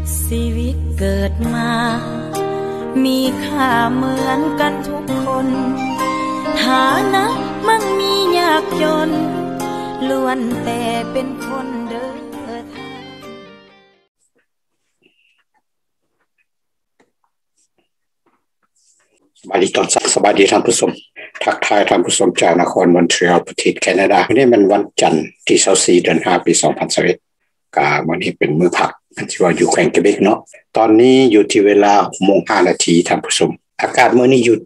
ชีวิตเกิดมามีค่าเหมือนกันทุกคนฐานะมั่งมียากจนล้วนแต่เป็นคนเดินทางสวัสดีตอนสวัสดีท่านผู้ชมทักทายท่านผู้ชมจากนครมอนทรีออลประเทศแคนาดาวันนี้มันวันจันทร์ที่24เดือน5ปี2021กาวันนี้เป็นมื้อพักที่ว่าอยู่แขวงเกเบกเนาะตอนนี้อยู่ที่เวลา 6:05 น.ท่านผู้ชมอากาศมื้อนี้อยู่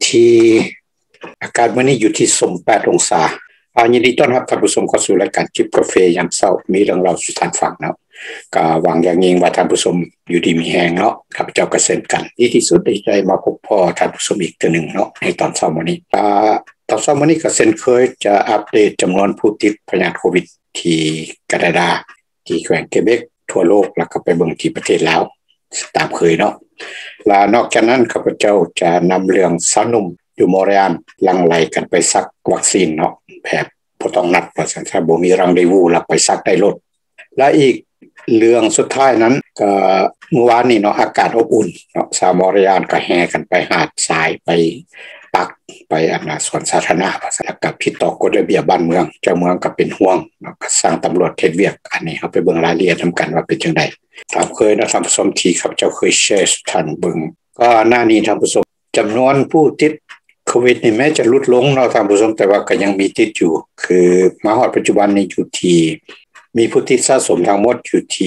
ที่28องศายินดีต้อนรับท่านผู้ชมเข้าสู่รายการจิบกาแฟยามเช้ามีเรื่องเล่าสู่ท่านฟังเนาะก็หวังอย่างยิ่งว่าท่านผู้ชมอยู่ดีมีแรงเนาะข้าพเจ้าก็เช่นกันดีที่สุดได้มาพบพ่อท่านผู้ชมอีกเทื่อนึงเนาะในตอนเช้ามื้อนี้ตอนเช้ามื้อนี้ก็เช่นเคยจะอัปเดตจำนวนผู้ติดพยาธิโควิดที่แคนาดาที่แขวงเกเบกทั่วโลกแล้วก็ไปเบิ่งที่ประเทศลาวตามเคยเนาะและนอกจากนั้นข้าพเจ้าจะนำเรื่องสาวหนุ่มอยู่มอริอันหลั่งไหลกันไปซักวัคซีนเนาะแบบบ่ต้องนัดว่าซั่นถ้าบ่มีรังเดวูแล้วไปซักได้รถและอีกเรื่องสุดท้ายนั้นก็เมื่อวานนี้เนาะอากาศอบอุ่นเนาะชาวมอริอันก็แห่กันไปหาดทรายไปปักไปสวนสาธารณะแล้วก็ผิดต่อกฎระเบียบบ้านเมืองเจ้าเมืองก็เป็นห่วงเนาะก็สั่งตำรวจเฮ็ดเวียกอันนี้เฮาไปเบิ่งรายละเอียดนํกันว่าเป็นจังได๋ตามเคยนะท่านผู้ชมที่ครับเจ้าเคยแชร์ท่านเบิ่งก็หน้านี้ท่านผู้ชมจำนวนผู้ติดโควิดนี่แม้จะลดลงเนาะท่านผู้ชมแต่ว่าก็ยังมีติดอยู่คือมาฮอดปัจจุบันนี้อยู่ที่มีผู้ติดสะสมทั้งหมดอยู่ที่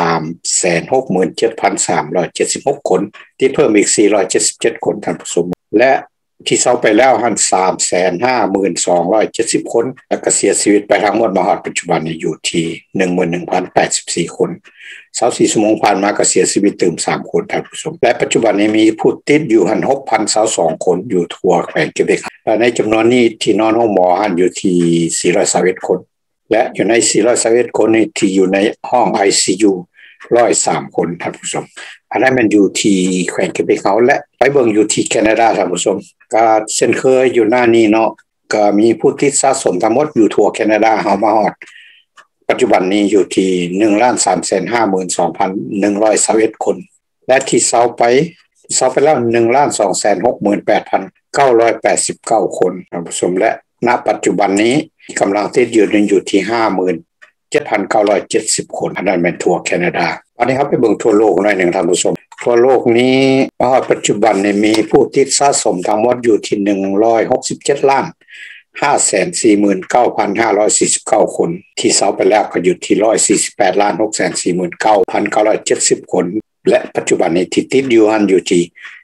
367,376 คนติดเพิ่มอีก477คนท่านผู้ชมและที่เซาไปแล้วหั่น 352,270 คนแล้วก็เสียชีวิตไปทั้งหมดมาฮอดปัจจุบันนี้อยู่ที่ 11,084 คน24ชั่วโมงผ่านมาก็เสียชีวิตตื่ม3คนท่านผู้ชมและปัจจุบันนี้มีผู้ติดอยู่หั่น 6,022 คนอยู่ทั่วแขวงเกเบกและในจำนวนนี้ที่นอนห้องหมอหั่นอยู่ที่421คนและอยู่ใน421คนนี้ที่อยู่ในห้อง ICU 103คนท่านผู้ชมอันนั้นมันอยู่ที่แขวงเกเบกเฮาและไปเบิ่งอยู่ที่แคนาดาท่านผู้ชมก็เช่นเคยอยู่หน้านี้เนาะก็มีผู้ติดสะสมทั้งหมดอยู่ทั่วแคนาดาเฮามาฮอดปัจจุบันนี้อยู่ที่ 1,352,121 คนและที่เซาไปแล้ว 1,268,989 คนท่านผู้ชมและณปัจจุบันนี้กำลังติดอยู่ที่ 57,970 คนอันนั้นเป็นทั่วแคนาดาอันนี้ครับไปเบิ่งทั่วโลกหน่อยนึงท่านผู้ชมทั่วโลกนี้ปัจจุบันนี้มีผู้ติดสะสมทั้งหมดอยู่ที่167,549,549 คนที่เซาไปแล้วก็อยู่ที่148,649,970 คนและปัจจุบันนี้ที่ติดอยู่ที่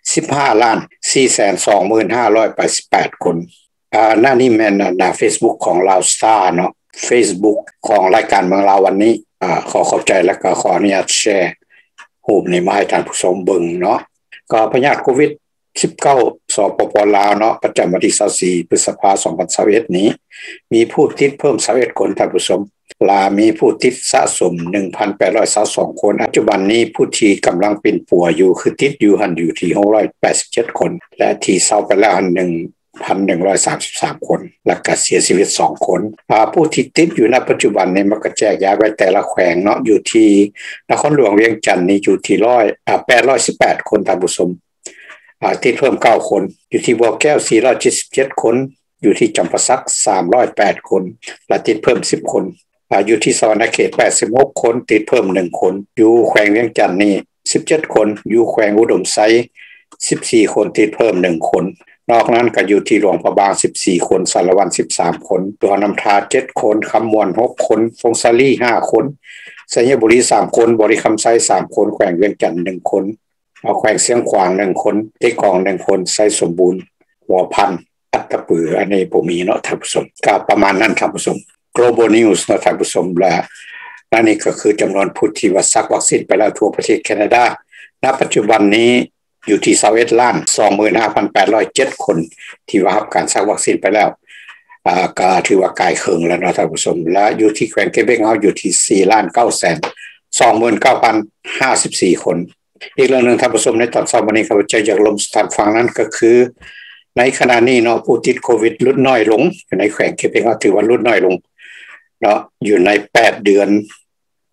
15,422,588 คนหน้านี้แม่นหน้า Facebook ของลาวสตาร์เนาะ Facebook ของรายการเมืองลาววันนี้ขอขอบใจและก็ขออนุญาตแชร์รูปนี้มาให้ท่านผู้ชมเบิ่งเนาะก็พยาธิโควิด19สปป.ลาวเนาะประจำวันที่24พฤษภาคม2021นี้มีผู้ติดเพิ่ม21คนท่านผู้ชมลาวมีผู้ติดสะสม 1,822 คนปัจจุบันนี้ผู้ที่กำลังเป็นป่วยอยู่คือติดอยู่ที่687คนและที่เซาไปแล้ว1,133 คนและก็เสียชีวิต2คนผู้ที่ติดอยู่ณปัจจุบันนี้มันก็แจกย้ายไปแต่ละแขวงเนาะอยู่ที่นครหลวงเวียงจันทน์นี่อยู่ที่818 คนท่านผู้ชมติดเพิ่ม9คนอยู่ที่บ่อแก้ว477คนอยู่ที่จำปาสัก308คนและติดเพิ่ม10คนอยู่ที่สวรรณเขต86คนติดเพิ่ม1คนอยู่แขวงเวียงจันทน์นี่17คนอยู่แขวงอุดมไซ14คนติดเพิ่ม1คนนอกนั้นก็อยู่ที่หลวงพระบาง14คนสารวัน13คนตัวนำทา7คนคำมวน6คนฟงซาลี5คนสัญญบุรี3คนบริคำไซ3คนแขวงเวียงจันทน์1คนแขวงเสียงขวาง1คนเตกอง1คนไซสมบูรณ์หัวพันอัตตปืออันนี้บ่มีเนาะท่านผู้ชมก็ประมาณนั้นท่านผู้ชม Global News เนาะท่านผู้ชมและนี่ก็คือจำนวนผู้ที่ว่าซักวัคซีนไปแล้วทั่วประเทศแคนาดาณปัจจุบันนี้อยู่ที่21,25,807 คนที่ว่ารับการซักวัคซีนไปแล้วก็ถือว่าใกล้ครึ่งแล้วเนาะท่านผู้ชมและอยู่ที่แขวงเกเบกเฮาอยู่ที่4,929,054 คนอีกเรื่องนึงท่านผู้ชมในตอนเช้าวันนี้ข้าพเจ้าอยากลงท่านฟังนั้นก็คือในขณะนี้เนาะผู้ติดโควิดลดน้อยลงอยู่ในแขวงเกเบกเฮาถือว่าลดน้อยลงเนาะอยู่ใน8เดือน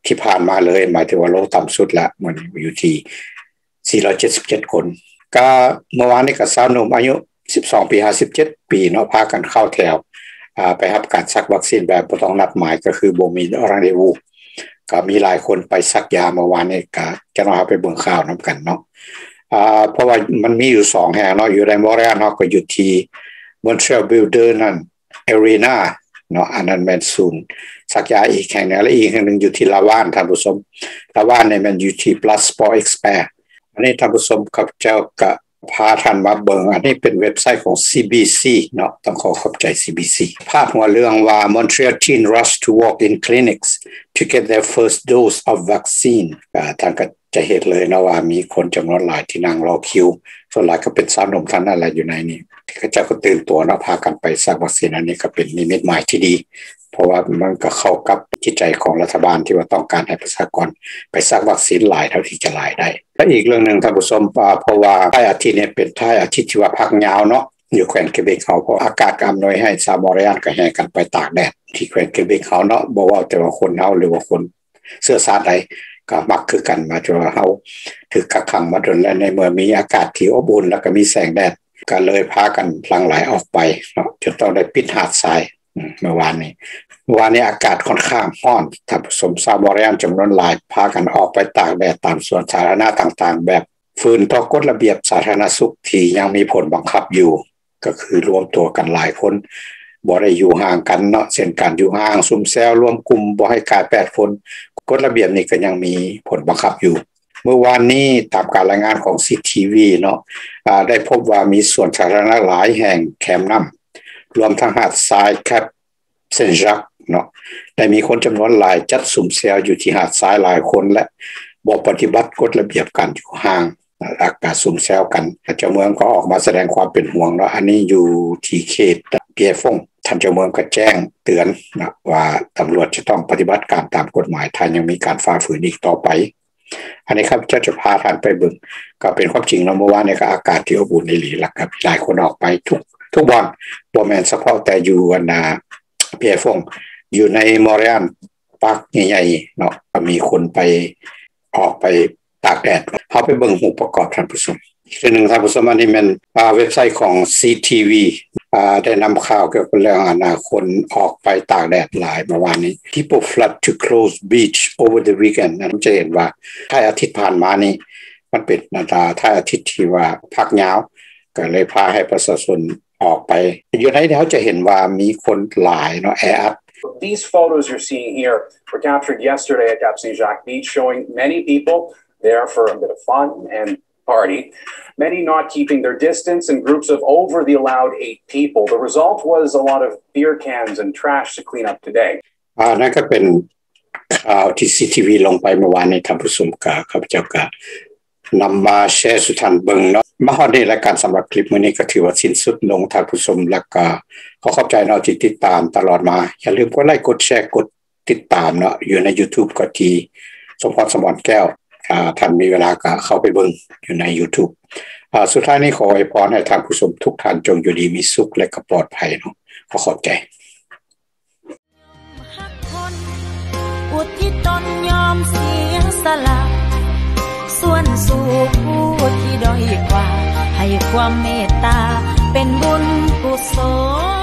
ที่ผ่านมาเลยหมายถึงว่าโลต่ำสุดละมันอยู่ที่477คนก็เมื่อวานนี้ก็สาวหนุ่มอายุ12ปี57ปีเนาะพากันเข้าแถวไปรับการซักวัคซีนแบบบ่ต้องนัดหมายก็คือบ่มีรังเดวูก็มีหลายคนไปซักยาเมื่อวานนี้ก็จะเอาไปเบิ่งข่าวนํากันเนาะเพราะว่ามันมีอยู่2แห่งเนาะอยู่ในมอเรียลเนาะก็อยู่ที่ Montreal Builder นั่น Arena เนาะอันนั้นแม่นศูนย์ซักยาอีกแห่งนึงและอีกแห่งนึงอยู่ที่ลาวานท่านผู้ชมลาวานเนี่ยมันอยู่ที่ Plus Sport Expert อันนี้ท่านผู้ชมครับเจ้าก็พาท่านมาเบิ่งอันนี้เป็นเว็บไซต์ของ CBC เนาะต้องขอขอบใจ CBC พาดหัวเรื่องว่า Montreal teen rush to walk in clinics to get their first dose of vaccine ท่านก็จะเห็นเลยนะว่ามีคนจำนวนหลายที่นั่งรอคิวส่วนหลายก็เป็นสาวหนุ่มท่านนั่นแหละอยู่ในนี้ที่จะก็ตื่นตัวนะพากันไปซักวัคซีนอันนี้ก็เป็นนิมิตหมายที่ดีเพราะว่ามันก็เข้ากับจิตใจของรัฐบาลที่ว่าต้องการให้ประชากรไปซักวัคซีนหลายเท่าที่จะหลายได้และอีกเรื่องนึงท่านผู้ชมเพราะว่าท้ายอาทิตย์นี้เป็นท้ายอาทิตย์ที่ว่าพักยาวเนาะอยู่แคว้นเกเบกเขาเพราะอากาศอำนวยให้ชาวมอเรียลก็แห่กันไปตากแดดที่แคว้นเกเบกเขาเนาะบ่ว่าแต่ว่าคนเฮาหรือว่าคนเสื้อชาติใดก็มักคือกันมาจนว่าเฮาถึกกักขังมาจนแล้วในเมื่อมีอากาศที่อบอุ่นแล้วก็มีแสงแดดก็เลยพากันหลั่งไหลออกไปเนาะจนต้องได้ปิดหาดทรายเมื่อวานนี้อากาศค่อนข้างร้อนท่านผู้ชมชาวมอเรียลจำนวนหลายพากันออกไปตากแดดตามสวนสาธารณะต่างๆแบบฝืนต่อกฎระเบียบสาธารณสุขที่ยังมีผลบังคับอยู่ก็คือรวมตัวกันหลายคนบ่ได้อยู่ห่างกันเนาะเช่นการอยู่ห่างซุ่มแซวรวมกลุ่มบ่ให้เกิน8คนกฎระเบียบนี้ก็ยังมีผลบังคับอยู่เมื่อวานนี้ตามการรายงานของ CTV เนาะได้พบว่ามีสวนสาธารณะหลายแห่งแคมน้ำรวมทั้งหาดทรายแคปเซนจักเนาะได้มีคนจำนวนหลายจัดสุ่มแซวอยู่ที่หาดทรายหลายคนและบ่ปฏิบัติกฎระเบียบการอยู่ห่างอากาศสุ่มแซวกันเจ้าเมืองก็ออกมาแสดงความเป็นห่วงเนาะอันนี้อยู่ที่เขตเปียฟงท่านเจ้าเมืองก็แจ้งเตือนนะว่าตำรวจจะต้องปฏิบัติการตามกฎหมายถ้ายังมีการฝ่าฝืนอีกต่อไปอันนี้ครับจะพาท่านไปเบิ่งก็เป็นความจริงแล้วเมื่อวานนี้ก็อากาศที่อบอุ่นอีหลีล่ะครับหลายคนออกไปทุกวันบ่แม่นเฉพาะแต่อยู่เปียฟงอยู่ในมอเรียลปาร์คใหญ่ๆเนาะมีคนไปออกไปตากแดดเฮาไปเบิ่งรูปประกอบท่านผู้ชมอีกเรื่องนึงท่านผู้ชมอันนี้มันเว็บไซต์ของ CTV ได้นำข่าวเกี่ยวกับเรื่องคนออกไปตากแดดหลายเมื่อวานนี้ People flood to close beach over the weekend นั่นจะเห็นว่าท้ายอาทิตย์ผ่านมานี้มันเป็นท้ายอาทิตย์ที่ว่าพักยาวก็เลยพาให้ประชาชนออกไปอยู่ในเขาจะเห็นว่ามีคนหลายเนาะแออัด These photos you're seeing here were captured yesterday at Cap Saint-Jacques Beach, showing many people there for a bit of fun and party, many not keeping their distance in groups of over the allowed 8 people. The result was a lot of beer cans and trash to clean up today. นั่นก็เป็นข่าวที่ CTV ลงไปเมื่อวานนี้ท่านผู้ชมครับเจ้าก็นำมาแชร์สู่ท่านเบิ่งเนาะมาฮอดนี้รายการสำหรับคลิปมื้อนี้ก็ถือว่าสิ้นสุดลงท่านผู้ชมแล้วก็ขอขอบใจเนาะที่ติดตามตลอดมาอย่าลืมกดไลค์กดแชร์กดติดตามเนาะอยู่ใน YouTube ก็ที่สมพรสมรแก้วท่านมีเวลาก็เข้าไปเบิ่งอยู่ใน YouTube สุดท้ายนี้ขออวยพรให้ท่านผู้ชมทุกท่านจงอยู่ดีมีสุขและก็ปลอดภัยเนาะขอขอบใจอุทิศตนยอมเสียสละส่วนสู่ผู้ที่ด้อยกว่าให้ความเมตตาเป็นบุญกุศล